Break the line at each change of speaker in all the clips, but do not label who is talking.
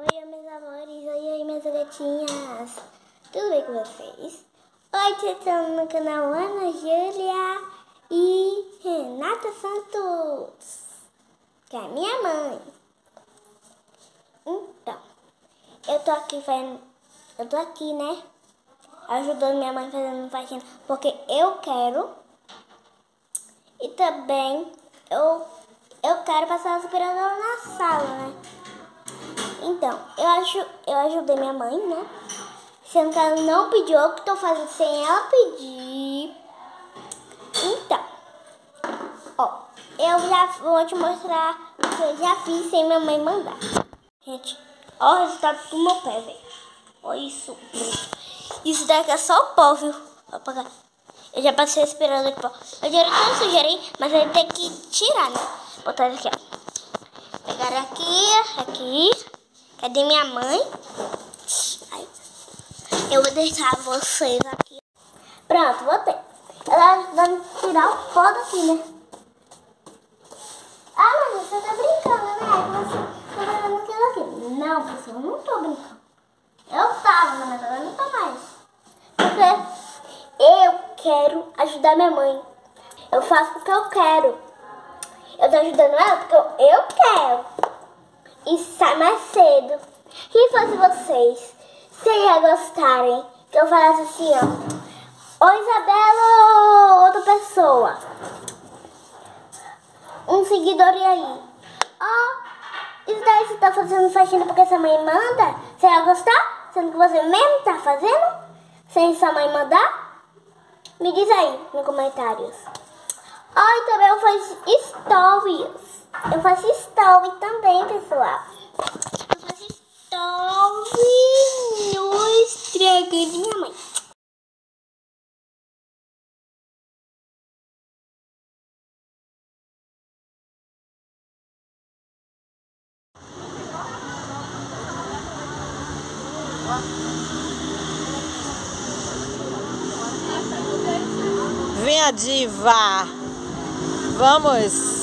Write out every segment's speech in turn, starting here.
Oi, meus amores, oi, minhas gatinhas. Tudo bem com vocês? Oi, vocês estão no canal Ana Júlia e Renata Santos, que é a minha mãe. Então, eu tô aqui, né, ajudando minha mãe fazendo faxina, porque eu quero. E também eu quero passar o aspirador na sala, né? Então, eu ajudei minha mãe, né? Sendo que ela não pediu, eu que tô fazendo sem ela pedir. Então, ó, eu já vou te mostrar o que eu já fiz sem minha mãe mandar. Gente, ó o resultado do meu pé, velho. Ó isso. Isso daqui é só o pó, viu? Vou apagar. Eu já passei aspirador de pó. Eu já não sujeirei, mas ele tem que tirar, né? Botar ele aqui, ó. Pegar aqui. Cadê minha mãe? Aí. Eu vou deixar vocês aqui. Pronto, botei. Ela ajudando a tirar o pó daqui, né? Ah, mas você tá brincando, né? Você tá fazendo aquilo aqui. Não, pessoal, eu não tô brincando. Eu tava, mas agora não tô mais. Porque eu quero ajudar minha mãe. Eu faço porque eu quero. Eu tô ajudando ela porque eu quero. E sai mais cedo. Se fosse vocês, vocês iam gostarem que eu falasse assim, ó. Oi, Isabela ou outra pessoa. Um seguidor e aí. Ó, isso daí você tá fazendo faxina porque sua mãe manda? Você ia gostar? Sendo que você mesmo tá fazendo? Sem sua mãe mandar? Me diz aí nos comentários. Ó, e também eu faço stories. Eu faço story também, pessoal. Eu faço story no Instagram de minha mãe.
Vem a diva. Vamos.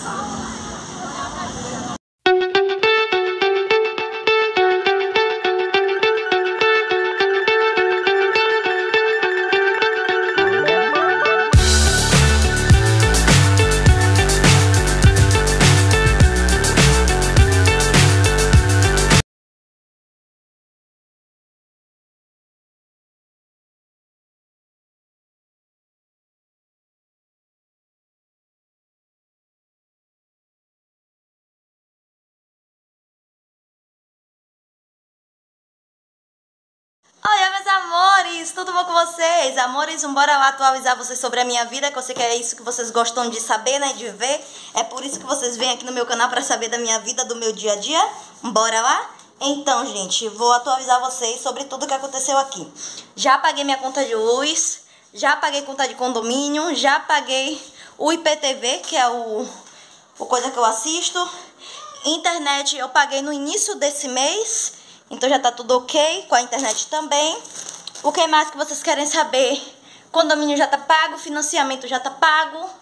Oi, meus amores, tudo bom com vocês? Amores, bora lá atualizar vocês sobre a minha vida, que eu sei que é isso que vocês gostam de saber, né, de ver. É por isso que vocês vêm aqui no meu canal pra saber da minha vida, do meu dia a dia. Bora lá? Então, gente, vou atualizar vocês sobre tudo que aconteceu aqui. Já paguei minha conta de luz, já paguei conta de condomínio, já paguei o IPTV, que é o coisa que eu assisto. Internet eu paguei no início desse mês. Então já tá tudo ok com a internet também. O que mais que vocês querem saber? Condomínio já tá pago, financiamento já tá pago.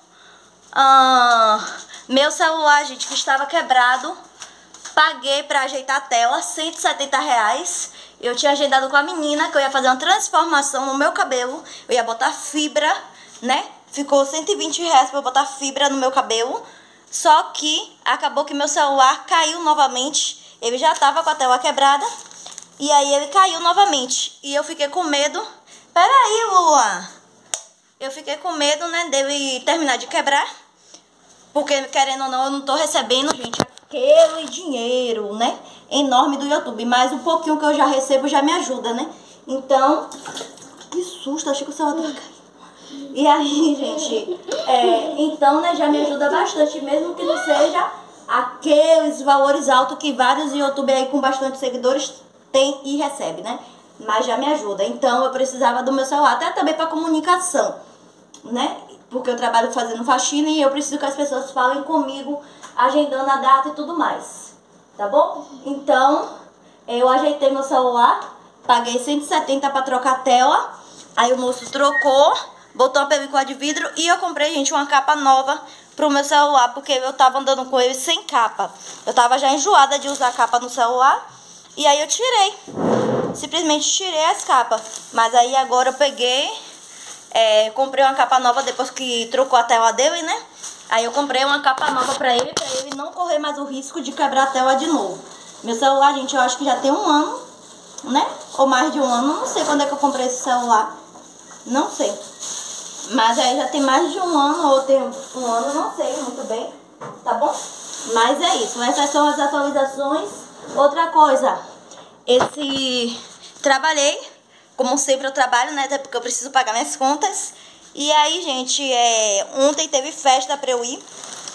Meu celular, gente, que estava quebrado, paguei pra ajeitar a tela, R$170. Eu tinha agendado com a menina que eu ia fazer uma transformação no meu cabelo. Eu ia botar fibra, né? Ficou R$120 pra eu botar fibra no meu cabelo. Só que acabou que meu celular caiu novamente. Ele já tava com a tela quebrada. E aí ele caiu novamente. E eu fiquei com medo. Peraí, Lua. Eu fiquei com medo, né, dele terminar de quebrar. Porque, querendo ou não, eu não tô recebendo, gente, aquele dinheiro, né, enorme do YouTube. Mas o pouquinho que eu já recebo já me ajuda, né? Então, que susto, achei que o celular tava caindo. E aí, gente, então, né, já me ajuda bastante, mesmo que não seja aqueles valores altos que vários youtubers aí com bastante seguidores tem e recebe, né? Mas já me ajuda. Então eu precisava do meu celular, até também para comunicação, né? Porque eu trabalho fazendo faxina e eu preciso que as pessoas falem comigo, agendando a data e tudo mais. Tá bom? Então eu ajeitei meu celular, paguei R$170 para trocar a tela. Aí o moço trocou, botou uma película de vidro e eu comprei, gente, uma capa nova pro meu celular, porque eu tava andando com ele sem capa. Eu tava já enjoada de usar capa no celular. E aí eu tirei. Simplesmente tirei as capas. Mas aí agora eu peguei, comprei uma capa nova depois que trocou a tela dele, né? Aí eu comprei uma capa nova pra ele não correr mais o risco de quebrar a tela de novo. Meu celular, gente, eu acho que já tem 1 ano, né? Ou mais de 1 ano. Não sei quando é que eu comprei esse celular. Não sei. Mas aí já tem mais de 1 ano, ou tem 1 ano, não sei muito bem. Tá bom? Mas é isso. Essas são as atualizações. Outra coisa. Trabalhei. Como sempre eu trabalho, né? Até porque eu preciso pagar minhas contas. E aí, gente, ontem teve festa pra eu ir.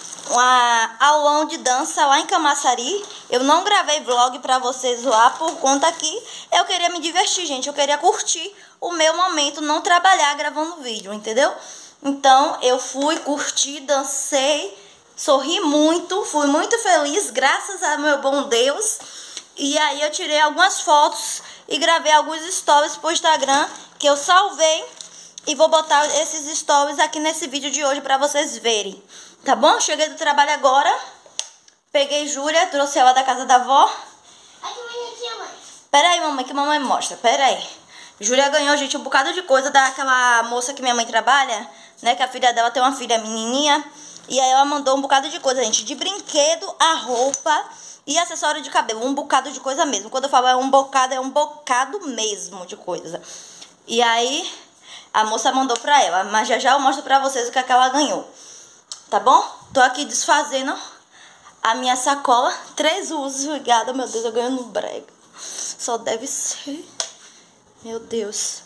Aulão de dança lá em Camaçari. Eu não gravei vlog pra vocês lá por conta que eu queria me divertir, gente. Eu queria curtir o meu momento, não trabalhar gravando vídeo, entendeu? Então eu fui, curti, dancei, sorri muito, fui muito feliz, graças ao meu bom Deus. E aí eu tirei algumas fotos e gravei alguns stories pro Instagram que eu salvei. E vou botar esses stories aqui nesse vídeo de hoje pra vocês verem. Tá bom? Cheguei do trabalho agora. Peguei Júlia, trouxe ela da casa da avó.
Aqui, mãe.
Pera aí, mamãe, que mamãe mostra. Pera aí. Júlia ganhou, gente, um bocado de coisa daquela moça que minha mãe trabalha, né? Que a filha dela tem uma filha menininha. E aí ela mandou um bocado de coisa, gente. De brinquedo, a roupa e acessório de cabelo. Um bocado de coisa mesmo. Quando eu falo é um bocado mesmo de coisa. E aí a moça mandou pra ela. Mas já eu mostro pra vocês o que ela ganhou. Tá bom? Tô aqui desfazendo a minha sacola. 3 usos. Obrigada, meu Deus, eu ganho no brega. Só deve ser. Meu Deus.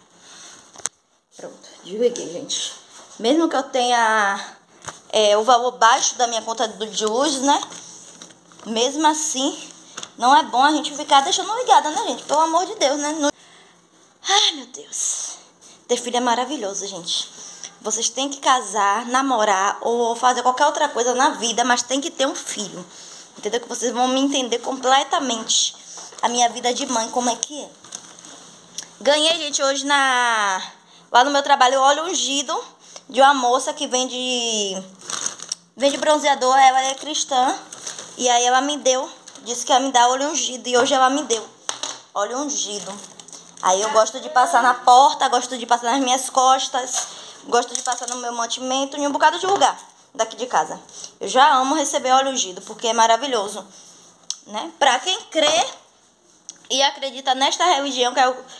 Pronto, desliguei, gente. Mesmo que eu tenha o valor baixo da minha conta de luz, né? Mesmo assim, não é bom a gente ficar deixando ligada, né, gente? Pelo amor de Deus, né? Ai, meu Deus. Ter filho é maravilhoso, gente. Vocês têm que casar, namorar ou fazer qualquer outra coisa na vida, mas tem que ter um filho. Entendeu? Que vocês vão me entender completamente a minha vida de mãe, como é que é. Ganhei, gente, hoje lá no meu trabalho, óleo ungido de uma moça que vende bronzeador. Ela é cristã. E aí ela me deu, disse que ia me dar óleo ungido. E hoje ela me deu óleo ungido. Aí eu gosto de passar na porta, gosto de passar nas minhas costas, gosto de passar no meu mantimento, em um bocado de lugar daqui de casa. Eu já amo receber óleo ungido, porque é maravilhoso, né? Pra quem crê e acredita nesta religião, que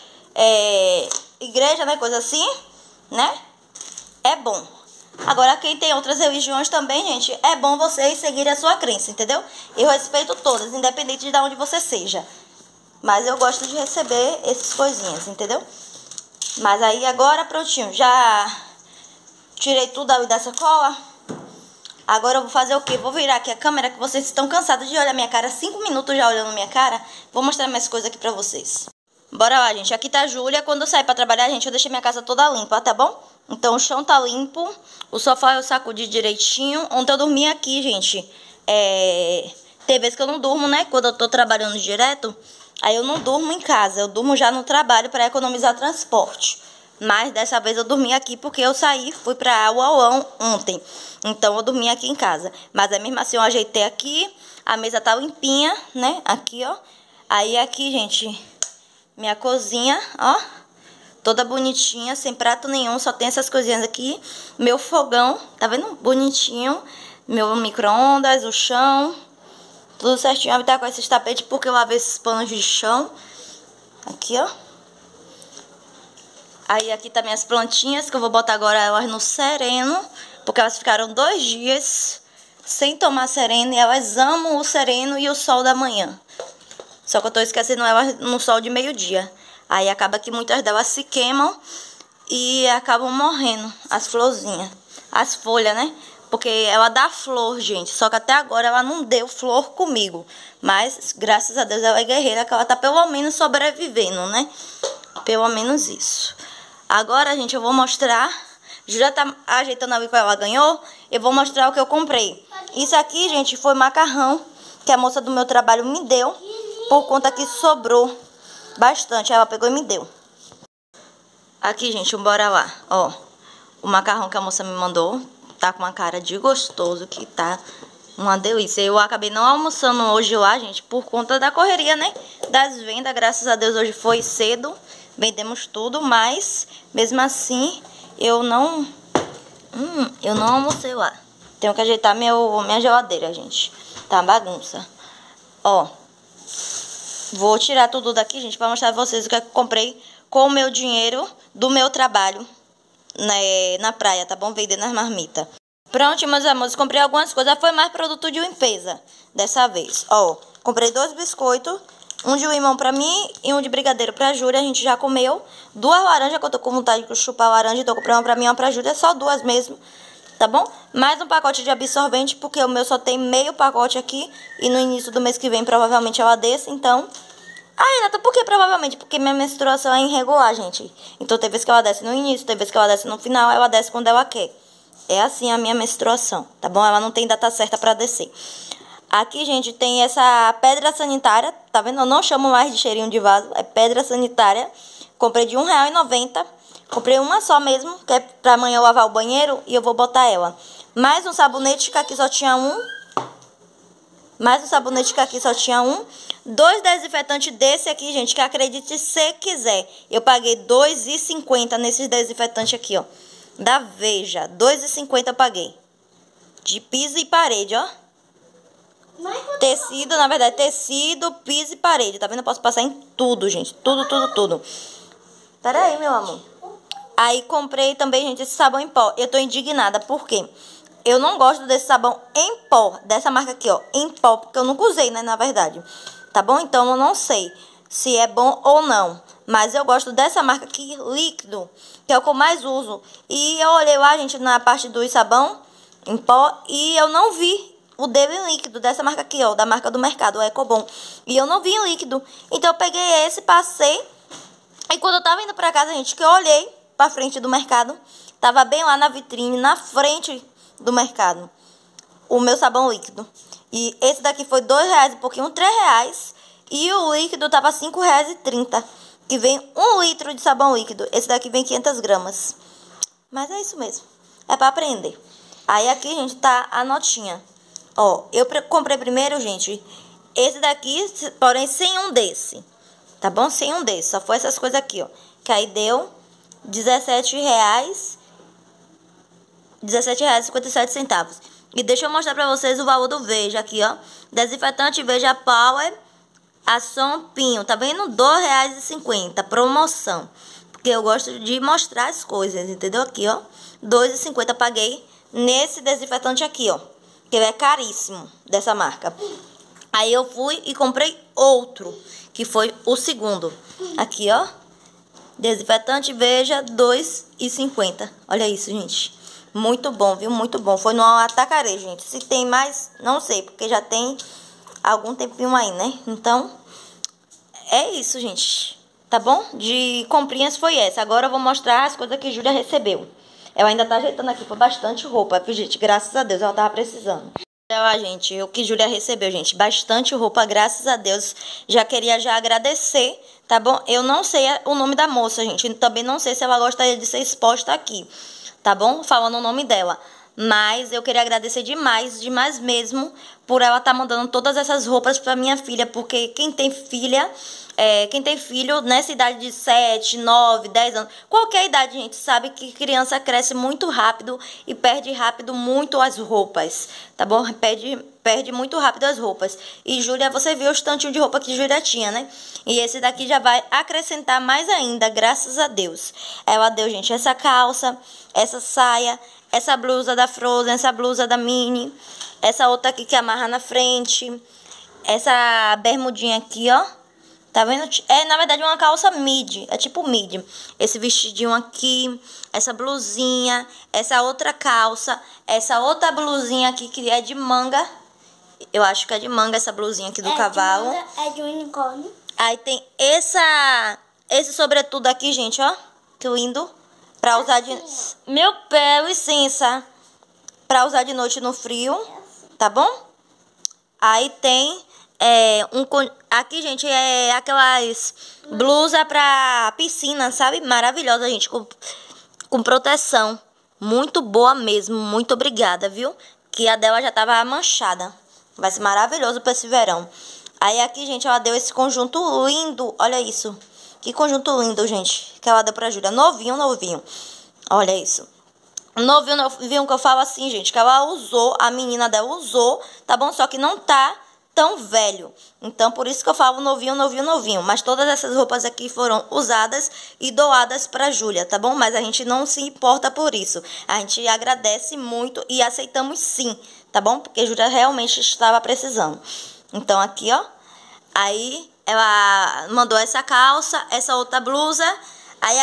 é igreja, né? Coisa assim, né? É bom. Agora, quem tem outras religiões também, gente, é bom vocês seguirem a sua crença, entendeu? Eu respeito todas, independente de onde você seja. Mas eu gosto de receber essas coisinhas, entendeu? Mas aí agora, prontinho, já tirei tudo ali da sacola. Agora eu vou fazer o quê? Vou virar aqui a câmera, que vocês estão cansados de olhar minha cara. 5 minutos já olhando minha cara. Vou mostrar mais coisas aqui pra vocês. Bora lá, gente. Aqui tá a Júlia. Quando eu sair pra trabalhar, gente, eu deixei minha casa toda limpa, tá bom? Então o chão tá limpo. O sofá eu sacudi direitinho. Ontem eu dormi aqui, gente. Tem vezes que eu não durmo, né? Quando eu tô trabalhando direto. Aí eu não durmo em casa, eu durmo já no trabalho para economizar transporte. Mas dessa vez eu dormi aqui porque eu fui pra Aulão ontem. Então eu dormi aqui em casa. Mas mesmo assim eu ajeitei aqui, a mesa tá limpinha, né? Aqui, ó. Aí aqui, gente, minha cozinha, ó. Toda bonitinha, sem prato nenhum, só tem essas coisinhas aqui. Meu fogão, tá vendo? Bonitinho. Meu micro-ondas, o chão. Tudo certinho, vai estar com esses tapetes porque eu lavei esses panos de chão. Aqui, ó. Aí aqui tá minhas plantinhas, que eu vou botar agora elas no sereno. Porque elas ficaram 2 dias sem tomar sereno. E elas amam o sereno e o sol da manhã. Só que eu tô esquecendo elas no sol de meio-dia. Aí acaba que muitas delas se queimam e acabam morrendo, as florzinhas. As folhas, né? Porque ela dá flor, gente. Só que até agora ela não deu flor comigo. Mas, graças a Deus, ela é guerreira, que ela tá pelo menos sobrevivendo, né? Pelo menos isso. Agora, gente, eu vou mostrar. Júlia tá ajeitando ali que ela ganhou. Eu vou mostrar o que eu comprei. Isso aqui, gente, foi macarrão que a moça do meu trabalho me deu. Por conta que sobrou bastante. Ela pegou e me deu. Aqui, gente, bora lá. Ó, o macarrão que a moça me mandou. Tá com uma cara de gostoso, que tá uma delícia. Eu acabei não almoçando hoje lá, gente, por conta da correria, né? das vendas, graças a Deus hoje foi cedo. Vendemos tudo, mas mesmo assim eu não almocei lá. Tenho que ajeitar minha geladeira, gente. Tá uma bagunça. Ó, vou tirar tudo daqui, gente, pra mostrar pra vocês o que eu comprei com o meu dinheiro do meu trabalho na praia, tá bom? Vendendo as marmitas. Pronto, meus amores, comprei algumas coisas. Foi mais produto de limpeza dessa vez. Ó, comprei 2 biscoitos, um de limão pra mim e um de brigadeiro pra Júlia. A gente já comeu. 2 laranjas, que eu tô com vontade de chupar laranja. Então eu comprei uma pra mim e uma pra Júlia. Só 2 mesmo, tá bom? Mais um pacote de absorvente, porque o meu só tem meio pacote aqui. E no início do mês que vem provavelmente ela desce, então... Ah, Renata, por que provavelmente? Porque minha menstruação é irregular, gente. Então tem vezes que ela desce no início, tem vezes que ela desce no final, ela desce quando ela quer. É assim a minha menstruação, tá bom? Ela não tem data certa pra descer. Aqui, gente, tem essa pedra sanitária, tá vendo? Eu não chamo mais de cheirinho de vaso, é pedra sanitária. Comprei de R$1,90. Comprei uma só mesmo, que é pra amanhã eu lavar o banheiro e eu vou botar ela. Mais um sabonete, que aqui só tinha um. Mais um sabonete, que aqui só tinha um. 2 desinfetantes desse aqui, gente, que acredite se quiser. Eu paguei R$2,50 nesses desinfetantes aqui, ó. Da Veja, R$2,50 eu paguei. De piso e parede, ó. Tecido, na verdade, tecido, piso e parede. Tá vendo? Eu posso passar em tudo, gente. Tudo, tudo, tudo. Pera aí, meu amor. Aí comprei também, gente, esse sabão em pó. Eu tô indignada, por quê? Eu não gosto desse sabão em pó, dessa marca aqui, ó, em pó, porque eu nunca usei, né, na verdade. Tá bom? Então eu não sei se é bom ou não. Mas eu gosto dessa marca aqui, líquido, que é o que eu mais uso. E eu olhei lá, gente, na parte do sabão em pó, e eu não vi o dele em líquido, dessa marca aqui, ó, da marca do mercado, o Ecobon. E eu não vi em líquido. Então eu peguei esse, passei. E quando eu tava indo pra casa, gente, que eu olhei pra frente do mercado, tava bem lá na vitrine, na frente do mercado, o meu sabão líquido. E esse daqui foi R$2 e pouquinho, R$3. E o líquido tava R$5,30. Que vem 1 litro de sabão líquido. Esse daqui vem 500 gramas. Mas é isso mesmo. É pra aprender. Aí aqui, gente, tá a notinha. Ó, eu comprei primeiro, gente, esse daqui, porém sem um desse. Tá bom? Sem um desse. Só foi essas coisas aqui, ó. Que aí deu R$17. R$17,57. E deixa eu mostrar pra vocês o valor do Veja aqui, ó. Desinfetante Veja Power Ação Pinho. Tá vendo? R$2,50. Promoção. Porque eu gosto de mostrar as coisas, entendeu? Aqui, ó. R$2,50 paguei nesse desinfetante aqui, ó. Que é caríssimo dessa marca. Aí eu fui e comprei outro, que foi o segundo. Aqui, ó. Desinfetante Veja R$2,50. Olha isso, gente. Muito bom, viu? Muito bom. Foi no Atacarejo, gente. Se tem mais, não sei, porque já tem algum tempinho aí, né? Então, é isso, gente. Tá bom? De comprinhas foi essa. Agora eu vou mostrar as coisas que Júlia recebeu. Ela ainda tá ajeitando aqui, foi bastante roupa, viu, gente? Graças a Deus, ela tava precisando. Olha lá, gente, o que Júlia recebeu, gente. Bastante roupa, graças a Deus. Já queria agradecer, tá bom? Eu não sei o nome da moça, gente. Também não sei se ela gostaria de ser exposta aqui, tá bom? Falando o nome dela. Mas eu queria agradecer demais, demais mesmo, por ela estar mandando todas essas roupas pra minha filha. Porque quem tem filho nessa idade de 7, 9, 10 anos, qualquer idade, gente, sabe que criança cresce muito rápido e perde rápido muito as roupas, tá bom? Perde muito rápido as roupas. E Júlia, você viu os tantinhos de roupa que Júlia tinha, né? E esse daqui já vai acrescentar mais ainda, graças a Deus. Ela deu, gente, essa calça, essa saia, essa blusa da Frozen, essa blusa da Minnie, essa outra aqui que amarra na frente, essa bermudinha aqui, ó. Tá vendo? É, na verdade, uma calça midi. É tipo midi. Esse vestidinho aqui, essa blusinha, essa outra calça, essa outra blusinha aqui que é de manga. Eu acho que é de manga essa blusinha aqui do cavalo.
De manga, é de unicórnio.
Aí tem esse sobretudo aqui, gente, ó. Que lindo. Pra usar de... Meu pé, licença. Pra usar de noite no frio. Tá bom? Aí tem... aqui, gente, é aquelas blusas pra piscina, sabe? Maravilhosa, gente, com proteção. Muito boa mesmo, muito obrigada, viu? Que a dela já tava manchada. Vai ser maravilhoso pra esse verão. Aí aqui, gente, ela deu esse conjunto lindo. Olha isso. Que conjunto lindo, gente. Que ela deu pra Júlia. Novinho, novinho. Olha isso. Novinho, novinho que eu falo assim, gente. Que ela usou, a menina dela usou, tá bom? Só que não tá tão velho. Então, por isso que eu falo novinho, novinho, novinho. Mas todas essas roupas aqui foram usadas e doadas pra Júlia, tá bom? Mas a gente não se importa por isso. A gente agradece muito e aceitamos sim, tá bom? Porque Júlia realmente estava precisando. Então, aqui, ó. Aí, ela mandou essa calça, essa outra blusa. Aí,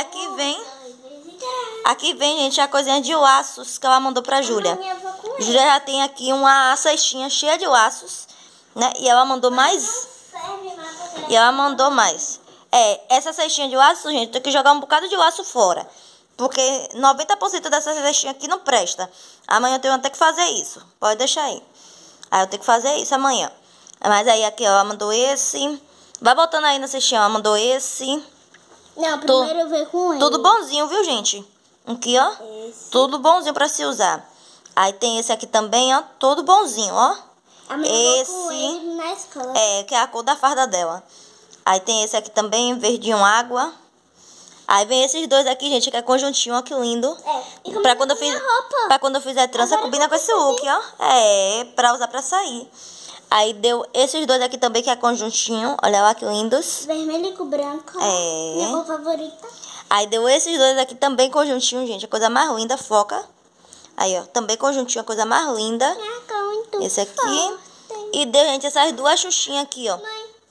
aqui vem, gente, a coisinha de laços que ela mandou pra Júlia. Júlia já tem aqui uma cestinha cheia de laços, né? E ela mandou mais. E ela mandou mais. Essa cestinha de laços, gente, tem que jogar um bocado de laço fora. Porque 90% dessa cestinha aqui não presta. Amanhã eu tenho até que fazer isso. Pode deixar aí. Aí eu tenho que fazer isso amanhã. Mas aí aqui, ó, ela mandou esse. Vai botando aí na cestinha, ela mandou esse.
Não, primeiro eu vejo com ele.
Tudo bonzinho, viu, gente? Aqui, ó.
Esse.
Tudo bonzinho pra se usar. Aí tem esse aqui também, ó. Todo bonzinho, ó.
A minha com ele na escola.
Que é a cor da farda dela. Aí tem esse aqui também, verdinho água. Aí vem esses dois aqui, gente, que é conjuntinho, ó, que lindo.
E
pra quando eu fizer trança, combina com esse look, ó. Pra usar pra sair. Aí deu esses dois aqui também, que é conjuntinho. Olha lá que lindos.
Vermelho com branco. Minha cor favorita.
Aí deu esses dois aqui também conjuntinho, gente. A coisa mais linda, foca. Aí, ó, também conjuntinho, a coisa mais linda. Esse aqui. E deu, gente, essas duas xuxinhas aqui, ó.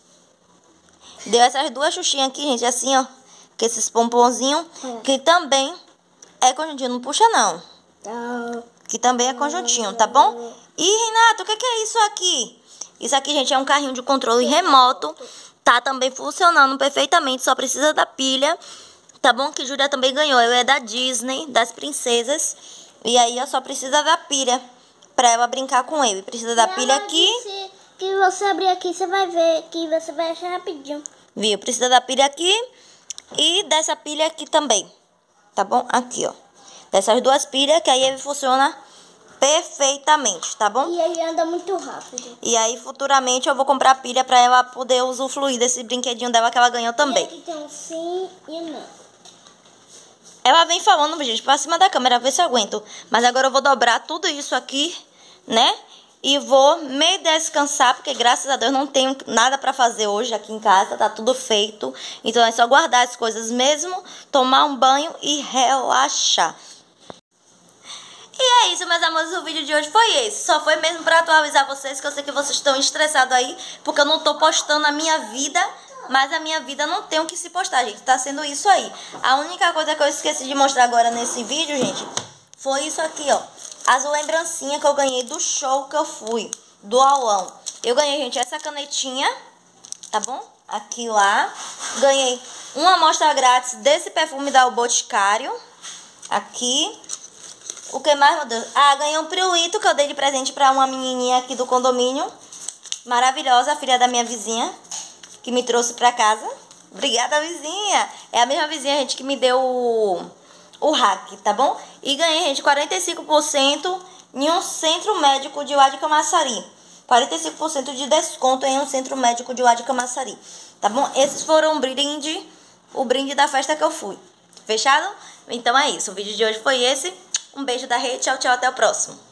Deu essas duas xuxinhas aqui, gente, assim, ó. Com esses pomponzinhos. Que também é conjuntinho, não puxa, não. Que também é conjuntinho, tá bom? Ih, Renato, o que é isso aqui? Isso aqui, gente, é um carrinho de controle remoto. Tá também funcionando perfeitamente, só precisa da pilha. Tá bom? Que Júlia também ganhou. Ele é da Disney, das princesas. E aí, ó, só precisa da pilha pra ela brincar com ele. Precisa da pilha aqui.
Que você abrir aqui, você vai ver que você vai achar rapidinho.
Viu? Precisa da pilha aqui e dessa pilha aqui também. Tá bom? Aqui, ó. Dessas duas pilhas, que aí ele funciona perfeitamente, tá bom?
E ele anda muito rápido.
E aí, futuramente, eu vou comprar pilha pra ela poder usufruir desse brinquedinho dela que ela ganhou também.
E aqui tem um sim e não.
Ela vem falando, gente, pra cima da câmera, ver se eu aguento. Mas agora eu vou dobrar tudo isso aqui, né? E vou me descansar, porque graças a Deus não tenho nada pra fazer hoje aqui em casa. Tá tudo feito. Então é só guardar as coisas mesmo, tomar um banho e relaxar. E é isso, meus amores, o vídeo de hoje foi esse. Só foi mesmo pra atualizar vocês, que eu sei que vocês estão estressados aí, porque eu não tô postando a minha vida, mas a minha vida não tem o que se postar, gente. Tá sendo isso aí. A única coisa que eu esqueci de mostrar agora nesse vídeo, gente, foi isso aqui, ó. As lembrancinhas que eu ganhei do show que eu fui, do aulão. Eu ganhei, gente, essa canetinha, tá bom? Aqui lá. Ganhei uma amostra grátis desse perfume da O Boticário. Aqui. O que mais, meu Deus? Ah, ganhei um pirulito que eu dei de presente pra uma menininha aqui do condomínio. Maravilhosa, a filha da minha vizinha, que me trouxe pra casa. Obrigada, vizinha. É a mesma vizinha, gente, que me deu o hack, tá bom? E ganhei, gente, 45% em um centro médico de lá de Camaçari. 45% de desconto em um centro médico de lá de Camaçari. Tá bom? Esses foram o brinde da festa que eu fui. Fechado? Então é isso. O vídeo de hoje foi esse. Um beijo da Rê. Tchau, tchau. Até o próximo.